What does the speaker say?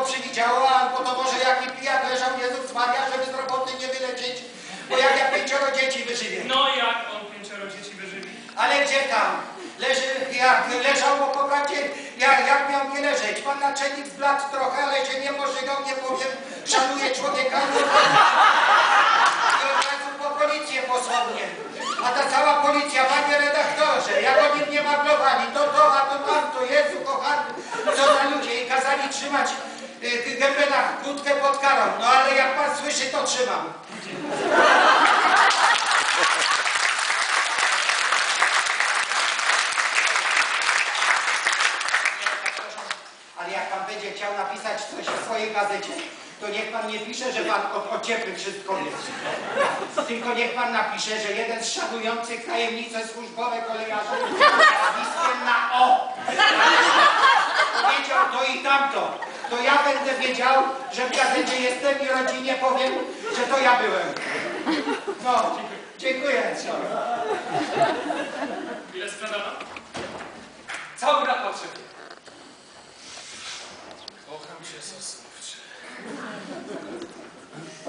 przywidziało, albo to może jaki pijak leżał Jezus Maria, żeby z roboty nie wylecieć, bo jak ja 5 dzieci wyżywię. No i jak on 5 dzieci wyżywi? Ale gdzie tam? Leżał, bo popatrzcie, jak miał nie leżeć. Pan naczelnik zbladł trochę, ale się nie pożygał, nie powiem, szanuje człowieka. I od razu po policję posłał mnie. A ta cała policja, panie redaktorze, jak oni mnie maglowali, to, a to tamto, Jezu kochany, co za ludzie. I kazali trzymać gębę na kłódkę pod karą. No ale jak pan słyszy, to trzymam. Ale jak pan będzie chciał napisać coś w swojej gazecie, to niech pan nie pisze, że pan od ciepły wszystko jest. Tylko niech pan napisze, że jeden z szanujących tajemnice służbowe kolejarzy nazwiskiem na O powiedział to i tamto. To ja będę wiedział, że w gazecie jestem i rodzinie powiem, że to ja byłem. No, dziękuję. Ile sprzedano? Cały raport szefie. Kocham się, sosnowcze.